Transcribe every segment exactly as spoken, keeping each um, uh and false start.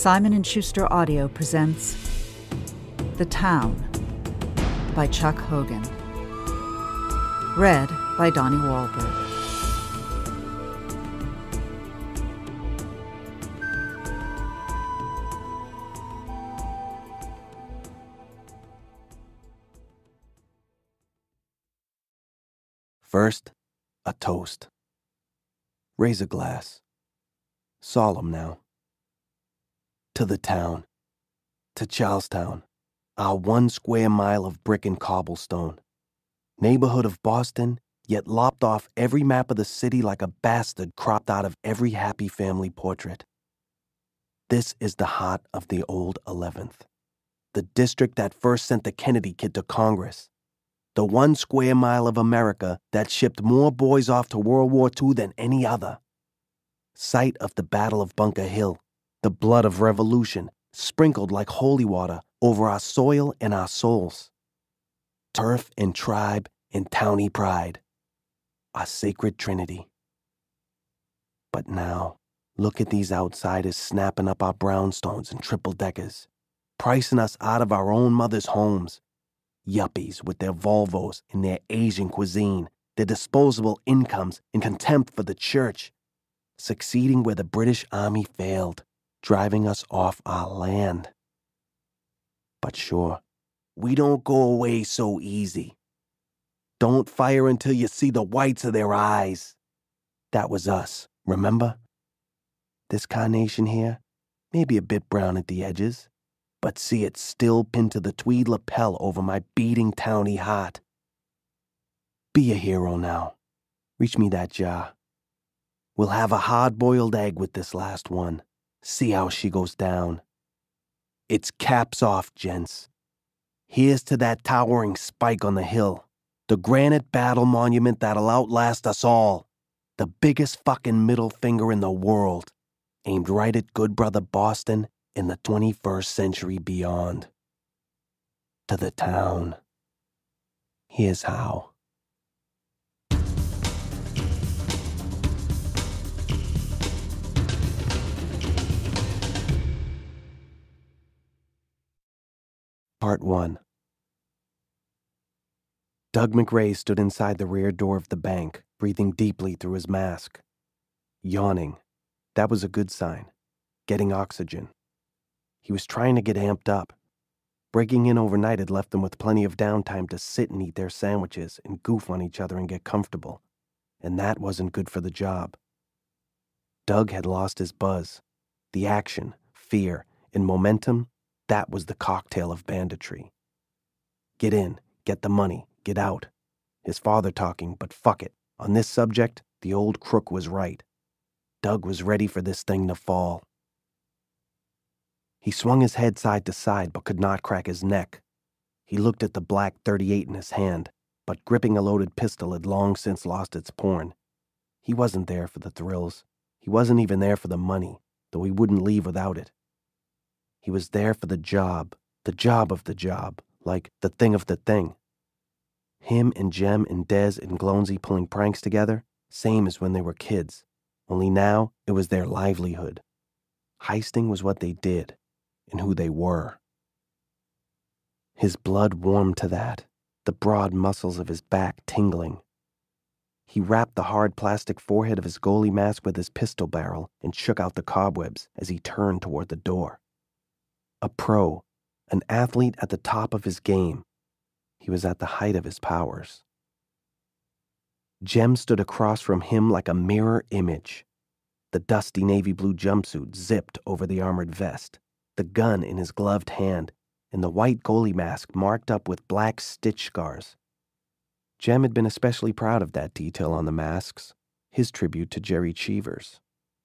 Simon and Schuster Audio presents The Town by Chuck Hogan. Read by Donnie Wahlberg. First, a toast. Raise a glass. Solemn now. To the town. To Charlestown, our one square mile of brick and cobblestone. Neighborhood of Boston, yet lopped off every map of the city like a bastard cropped out of every happy family portrait. This is the heart of the old eleventh. The district that first sent the Kennedy kid to Congress. The one square mile of America that shipped more boys off to World War Two than any other. Site of the Battle of Bunker Hill, the blood of revolution sprinkled like holy water over our soil and our souls. Turf and tribe and towny pride, our sacred trinity. But now, look at these outsiders snapping up our brownstones and triple-deckers, pricing us out of our own mothers' homes. Yuppies with their Volvos and their Asian cuisine, their disposable incomes and contempt for the church, succeeding where the British Army failed, driving us off our land. But sure, we don't go away so easy. Don't fire until you see the whites of their eyes. That was us, remember? This carnation here, maybe a bit brown at the edges, but see it still pinned to the tweed lapel over my beating towny heart. Be a hero now. Reach me that jar. We'll have a hard-boiled egg with this last one. See how she goes down. It's caps off, gents. Here's to that towering spike on the hill. The granite battle monument that'll outlast us all. The biggest fucking middle finger in the world. Aimed right at good brother Boston in the twenty-first century beyond. To the town. Here's how. Part one. Doug MacRay stood inside the rear door of the bank, breathing deeply through his mask. Yawning. That was a good sign. Getting oxygen. He was trying to get amped up. Breaking in overnight had left them with plenty of downtime to sit and eat their sandwiches and goof on each other and get comfortable. And that wasn't good for the job. Doug had lost his buzz. The action, fear, and momentum, that was the cocktail of banditry. Get in, get the money, get out. His father talking, but fuck it. On this subject, the old crook was right. Doug was ready for this thing to fall. He swung his head side to side but could not crack his neck. He looked at the black thirty-eight in his hand, but gripping a loaded pistol had long since lost its porn. He wasn't there for the thrills. He wasn't even there for the money, though he wouldn't leave without it. He was there for the job, the job of the job, like the thing of the thing. Him and Jem and Dez and Glonsey pulling pranks together, same as when they were kids, only now it was their livelihood. Heisting was what they did, and who they were. His blood warmed to that, the broad muscles of his back tingling. He wrapped the hard plastic forehead of his goalie mask with his pistol barrel and shook out the cobwebs as he turned toward the door. A pro, an athlete at the top of his game. He was at the height of his powers. Jem stood across from him like a mirror image. The dusty navy blue jumpsuit zipped over the armored vest, the gun in his gloved hand, and the white goalie mask marked up with black stitch scars. Jem had been especially proud of that detail on the masks, his tribute to Jerry Cheevers.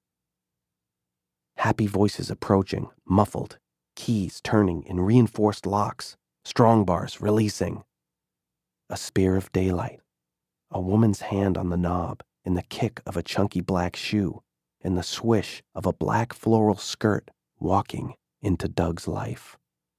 Happy voices approaching, muffled, keys turning in reinforced locks, strong bars releasing. A spear of daylight, a woman's hand on the knob, and the kick of a chunky black shoe, and the swish of a black floral skirt walking into Doug's life.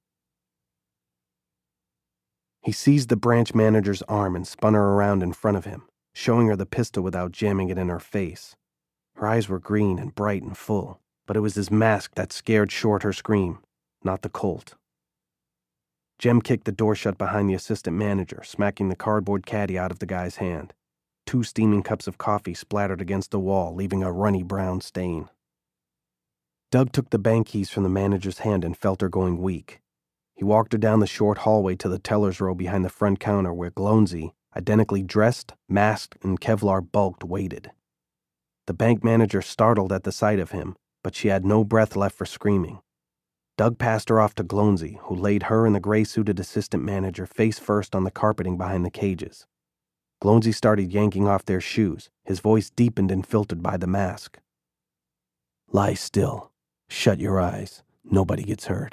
He seized the branch manager's arm and spun her around in front of him, showing her the pistol without jamming it in her face. Her eyes were green and bright and full, but it was his mask that scared short her scream, not the Colt. Jem kicked the door shut behind the assistant manager, smacking the cardboard caddy out of the guy's hand. Two steaming cups of coffee splattered against the wall, leaving a runny brown stain. Doug took the bank keys from the manager's hand and felt her going weak. He walked her down the short hallway to the teller's row behind the front counter where Glonsey, identically dressed, masked, and Kevlar bulked, waited. The bank manager startled at the sight of him, but she had no breath left for screaming. Doug passed her off to Glonsey, who laid her and the gray-suited assistant manager face first on the carpeting behind the cages. Glonsey started yanking off their shoes, his voice deepened and filtered by the mask. "Lie still. Shut your eyes. Nobody gets hurt."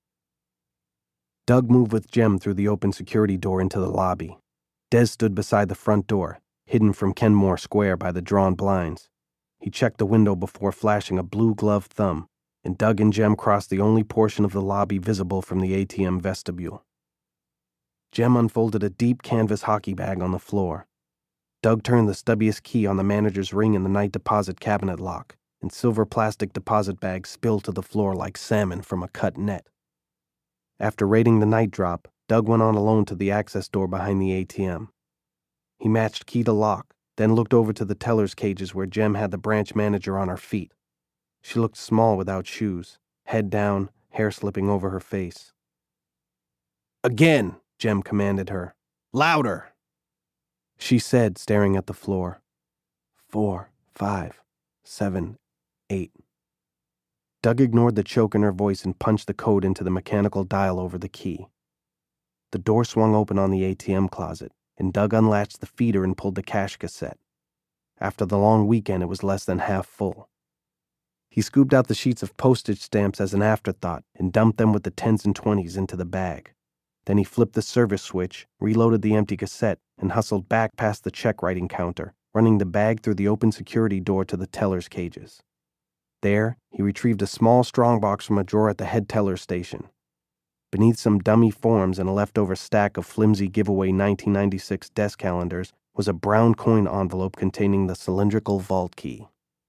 Doug moved with Jem through the open security door into the lobby. Des stood beside the front door, hidden from Kenmore Square by the drawn blinds. He checked the window before flashing a blue-gloved thumb, and Doug and Jem crossed the only portion of the lobby visible from the A T M vestibule. Jem unfolded a deep canvas hockey bag on the floor. Doug turned the stubbiest key on the manager's ring in the night deposit cabinet lock, and silver plastic deposit bags spilled to the floor like salmon from a cut net. After raiding the night drop, Doug went on alone to the access door behind the A T M. He matched key to lock, then looked over to the teller's cages where Jem had the branch manager on her feet. She looked small without shoes, head down, hair slipping over her face. "Again," Jem commanded her. "Louder." She said, staring at the floor. Four, five, seven, eight. Doug ignored the choke in her voice and punched the code into the mechanical dial over the key. The door swung open on the A T M closet, and Doug unlatched the feeder and pulled the cash cassette. After the long weekend, it was less than half full. He scooped out the sheets of postage stamps as an afterthought and dumped them with the tens and twenties into the bag. Then he flipped the service switch, reloaded the empty cassette, and hustled back past the check-writing counter, running the bag through the open security door to the teller's cages. There, he retrieved a small strongbox from a drawer at the head teller's station. Beneath some dummy forms and a leftover stack of flimsy giveaway nineteen ninety-six desk calendars was a brown coin envelope containing the cylindrical vault key.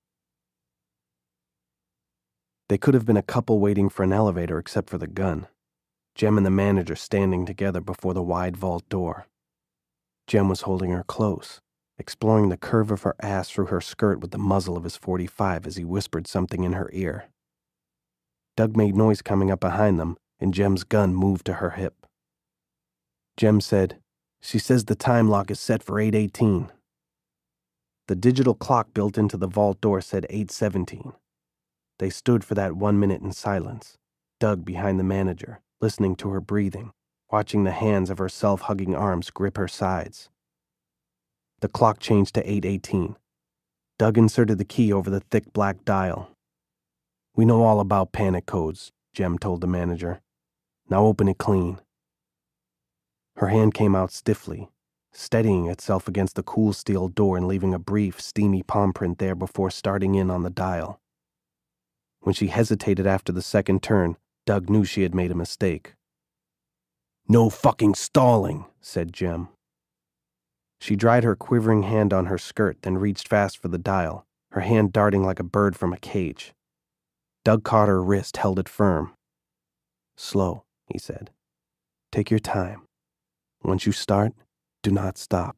They could have been a couple waiting for an elevator except for the gun. Jem and the manager standing together before the wide vault door. Jem was holding her close, exploring the curve of her ass through her skirt with the muzzle of his forty-five as he whispered something in her ear. Doug made noise coming up behind them, and Jem's gun moved to her hip. Jem said, "She says the time lock is set for eight eighteen. The digital clock built into the vault door said eight seventeen. They stood for that one minute in silence, Doug behind the manager, listening to her breathing, watching the hands of her self-hugging arms grip her sides. The clock changed to eight eighteen. Doug inserted the key over the thick black dial. "We know all about panic codes," Jem told the manager. "Now open it clean." Her hand came out stiffly, steadying itself against the cool steel door and leaving a brief, steamy palm print there before starting in on the dial. When she hesitated after the second turn, Doug knew she had made a mistake. "No fucking stalling," said Jem. She dried her quivering hand on her skirt, then reached fast for the dial, her hand darting like a bird from a cage. Doug caught her wrist, held it firm. "Slow," he said. "Take your time. Once you start, do not stop."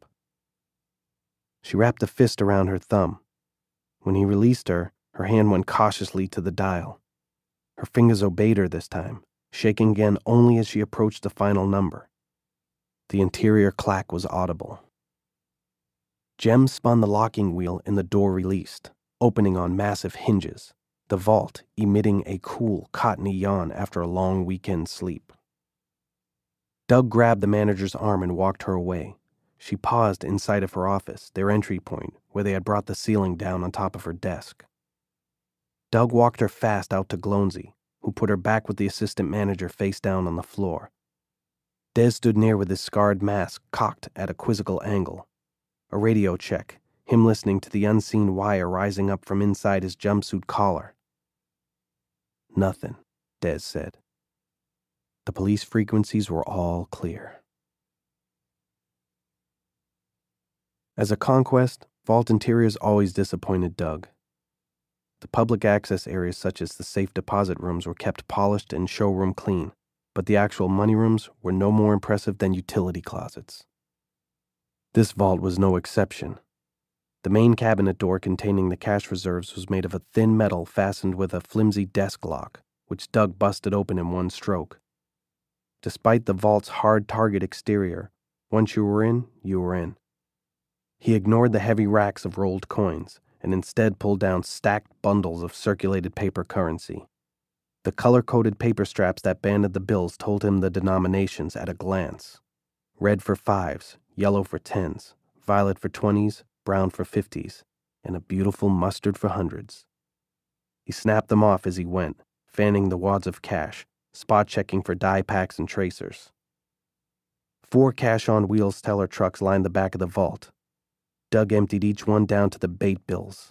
She wrapped a fist around her thumb. When he released her, her hand went cautiously to the dial. Her fingers obeyed her this time, shaking again only as she approached the final number. The interior clack was audible. Jem spun the locking wheel and the door released, opening on massive hinges, the vault emitting a cool, cottony yawn after a long weekend sleep. Doug grabbed the manager's arm and walked her away. She paused inside of her office, their entry point, where they had brought the ceiling down on top of her desk. Doug walked her fast out to Glonsey, who put her back with the assistant manager face down on the floor. Des stood near with his scarred mask cocked at a quizzical angle. A radio check, him listening to the unseen wire rising up from inside his jumpsuit collar. "Nothing," Des said. The police frequencies were all clear. As a conquest, vault interiors always disappointed Doug. The public access areas such as the safe deposit rooms were kept polished and showroom clean, but the actual money rooms were no more impressive than utility closets. This vault was no exception. The main cabinet door containing the cash reserves was made of a thin metal fastened with a flimsy desk lock, which Doug busted open in one stroke. Despite the vault's hard target exterior, once you were in, you were in. He ignored the heavy racks of rolled coins and instead pulled down stacked bundles of circulated paper currency. The color-coded paper straps that banded the bills told him the denominations at a glance. Red for fives, yellow for tens, violet for twenties, brown for fifties, and a beautiful mustard for hundreds. He snapped them off as he went, fanning the wads of cash, spot-checking for die packs and tracers. Four cash-on-wheels teller trucks lined the back of the vault. Doug emptied each one down to the bait bills.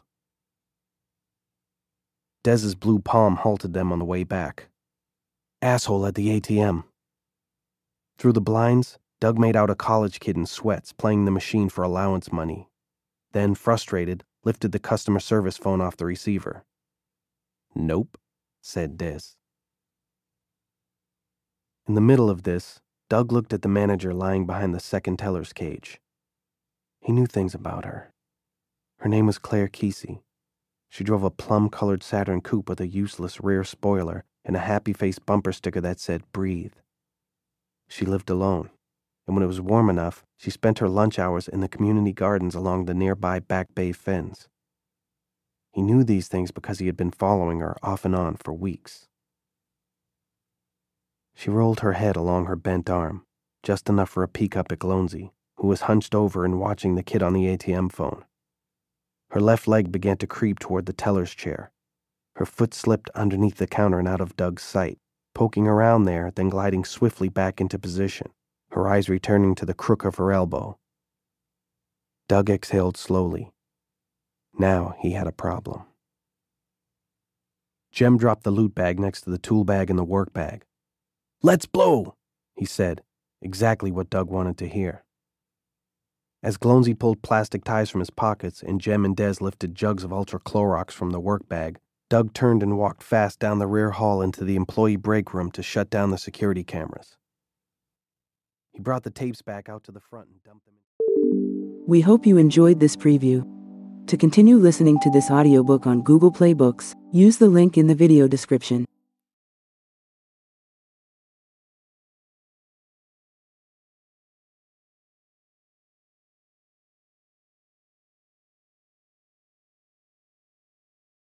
Dez's blue palm halted them on the way back. Asshole at the A T M. Through the blinds, Doug made out a college kid in sweats playing the machine for allowance money. Then, frustrated, lifted the customer service phone off the receiver. Nope, said Dez. In the middle of this, Doug looked at the manager lying behind the second teller's cage. He knew things about her. Her name was Claire Keesey. She drove a plum-colored Saturn coupe with a useless rear spoiler and a happy-face bumper sticker that said, "Breathe." She lived alone, and when it was warm enough, she spent her lunch hours in the community gardens along the nearby Back Bay fens. He knew these things because he had been following her off and on for weeks. She rolled her head along her bent arm, just enough for a peek up at Glonsey, who was hunched over and watching the kid on the A T M phone. Her left leg began to creep toward the teller's chair. Her foot slipped underneath the counter and out of Doug's sight, poking around there, then gliding swiftly back into position, her eyes returning to the crook of her elbow. Doug exhaled slowly. Now he had a problem. Jem dropped the loot bag next to the tool bag and the work bag. "Let's blow," he said, exactly what Doug wanted to hear. As Glonsey pulled plastic ties from his pockets and Jem and Dez lifted jugs of Ultra Clorox from the work bag, Doug turned and walked fast down the rear hall into the employee break room to shut down the security cameras. He brought the tapes back out to the front and dumped them in. We hope you enjoyed this preview. To continue listening to this audiobook on Google Play Books, use the link in the video description.